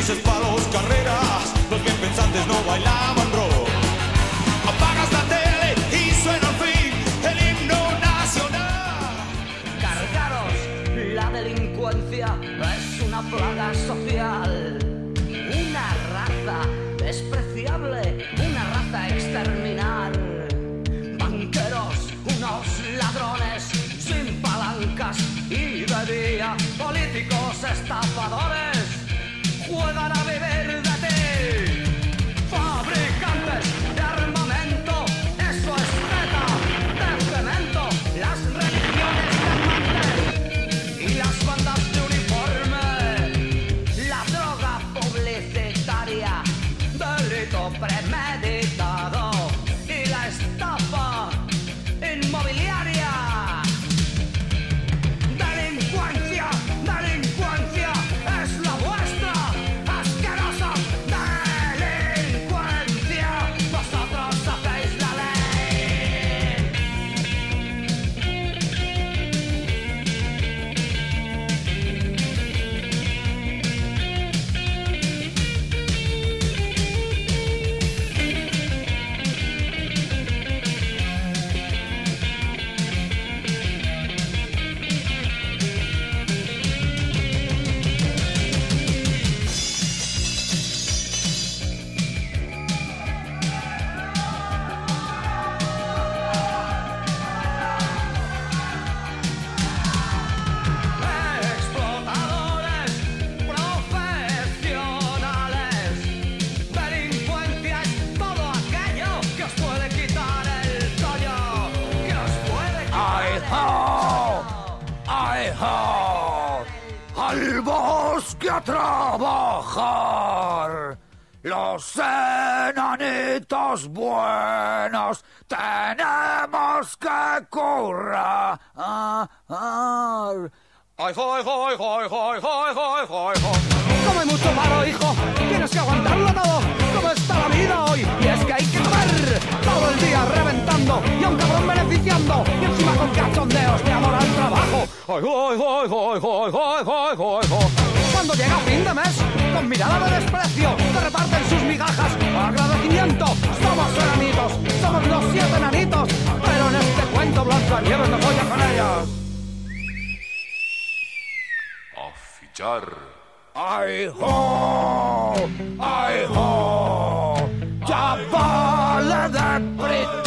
grises palos, carreras, los bien pensantes no bailaban rock. Apagas la tele y suena al fin el himno nacional. Cargaros, la delincuencia es una plaga social. Una raza despreciable, una raza a exterminar. Banqueros, unos ladrones sin palancas y de día. Políticos estafadores juegan a vivir de ti. Fabricantes de armamento, eso es neta, de cemento. Las religiones de y las bandas de uniforme. La droga publicitaria, delito premeditado. Y la estafa inmobiliaria. Delincuencia, delincuencia, es la vuestra, asquerosa delincuencia. Vosotros hacéis la ley. Explotadores profesionales. Delincuencia es todo aquello que os puede quitar el sueño, que os puede quitar el ¡Ay, ho! ¡Al bosque a trabajar! Los enanitos buenos tenemos que currar. ¡Ay, hoy, hoy, hoy, hoy, hoy, hoy, hoy! Como hay mucho malo, hijo, tienes que aguantarlo todo. ¿Cómo está la vida hoy? Y es que hay que comer todo el día reventando y a un cabrón beneficiando. Y encima con cachondeos de amor al trabajo. ¡Ay, hoy, hoy, hoy, hoy, hoy, hoy, hoy! Cuando llega fin de mes, con mirada de desprecio, te reparten sus migajas. Agradecimiento, somos enanitos, somos los 7 enanitos. Pero en este cuento Blancanieves no folla con ellos. A fichar. ¡Ay, ho! ¡Ay, ho! ¡Ya vale de